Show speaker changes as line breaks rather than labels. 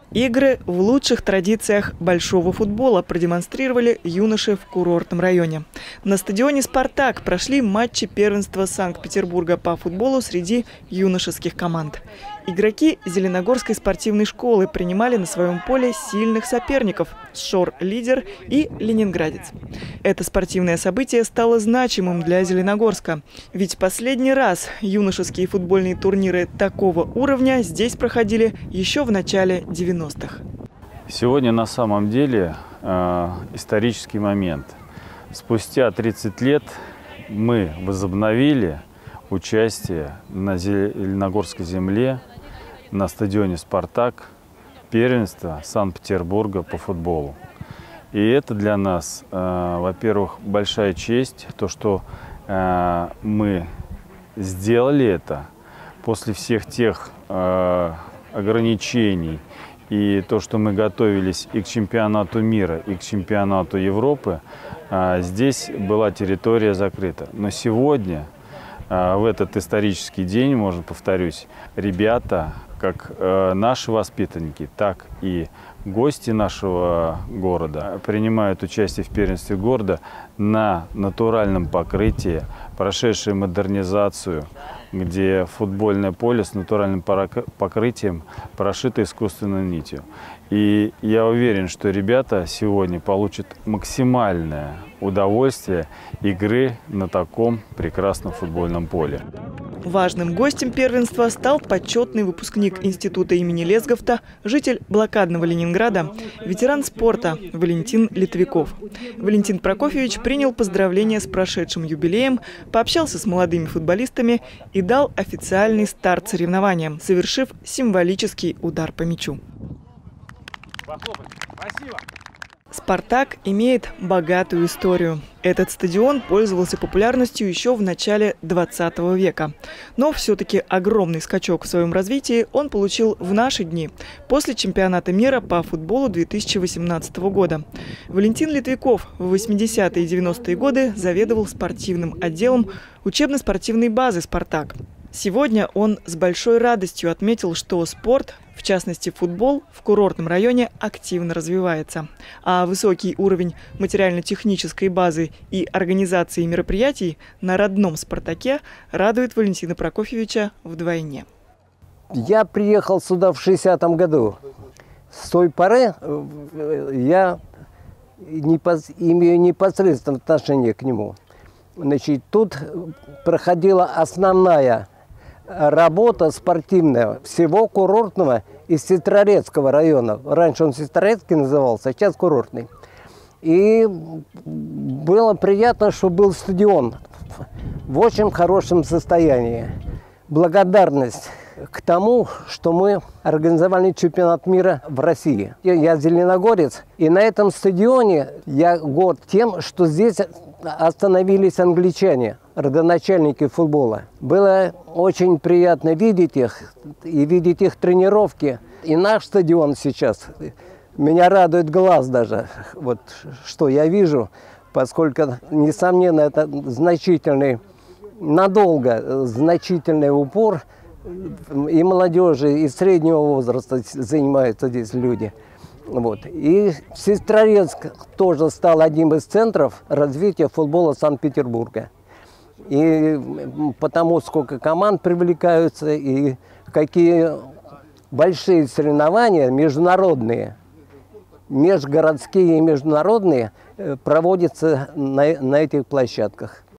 Игры в лучших традициях большого футбола продемонстрировали юноши в курортном районе. На стадионе «Спартак» прошли матчи первенства Санкт-Петербурга по футболу среди юношеских команд. Игроки Зеленогорской спортивной школы принимали на своем поле сильных соперников – «Шор-Лидер» и «Ленинградец». Это спортивное событие стало значимым для Зеленогорска. Ведь последний раз юношеские футбольные турниры такого уровня здесь проходили еще в начале 90-х.
Сегодня на самом деле исторический момент. Спустя 30 лет мы возобновили участие на Зеленогорской земле на стадионе «Спартак» первенства Санкт-Петербурга по футболу. И это для нас, во-первых, большая честь, то, что мы сделали это после всех тех ограничений и то, что мы готовились и к чемпионату мира, и к чемпионату Европы, здесь была территория закрыта. Но сегодня, в этот исторический день, можно повторюсь, ребята, как наши воспитанники, так и гости нашего города принимают участие в первенстве города на натуральном покрытии, прошедшие модернизацию, где футбольное поле с натуральным покрытием прошито искусственной нитью. И я уверен, что ребята сегодня получат максимальное удовольствие игры на таком прекрасном футбольном поле.
Важным гостем первенства стал почетный выпускник института имени Лесговта, житель блокадного Ленинграда, ветеран спорта Валентин Литвяков. Валентин Прокофьевич принял поздравления с прошедшим юбилеем, пообщался с молодыми футболистами и дал официальный старт соревнованиям, совершив символический удар по мячу.
Спасибо.
«Спартак» имеет богатую историю. Этот стадион пользовался популярностью еще в начале 20 века. Но все-таки огромный скачок в своем развитии он получил в наши дни, после чемпионата мира по футболу 2018 года. Валентин Литвяков в 80-е и 90-е годы заведовал спортивным отделом учебно-спортивной базы «Спартак». Сегодня он с большой радостью отметил, что спорт, в частности футбол, в курортном районе активно развивается. А высокий уровень материально-технической базы и организации мероприятий на родном «Спартаке» радует Валентина Прокофьевича вдвойне.
Я приехал сюда в 60-м году. С той поры я имею непосредственное отношение к нему. Значит, тут проходила основная работа спортивная всего курортного и Сестрорецкого района. Раньше он Сестрорецкий назывался, а сейчас курортный. И было приятно, что был стадион в очень хорошем состоянии. Благодарность к тому, что мы организовали чемпионат мира в России. Я зеленогорец, и на этом стадионе я горд тем, что здесь остановились англичане, родоначальники футбола. Было очень приятно видеть их и видеть их тренировки. И наш стадион сейчас, меня радует глаз даже, вот что я вижу, поскольку, несомненно, это значительный, надолго значительный упор и молодежи, и среднего возраста занимаются здесь люди. Вот. И Сестрорецк тоже стал одним из центров развития футбола Санкт-Петербурга. И потому сколько команд привлекаются и какие большие соревнования международные, межгородские и международные проводятся на этих площадках.